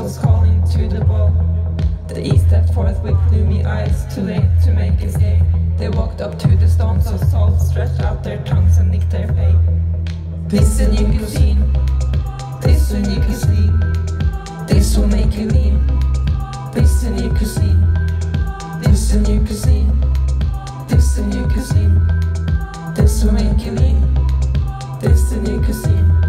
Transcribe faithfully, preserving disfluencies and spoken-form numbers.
was calling to the ball. The east stepped forth with gloomy eyes, too late to make a stay. They walked up to the stones of salt, stretched out their tongues and licked their pay. This a new cuisine, this a new cuisine, this will make you lean. This a new cuisine, this a new cuisine, this a new cuisine, this will make you lean. This a new cuisine.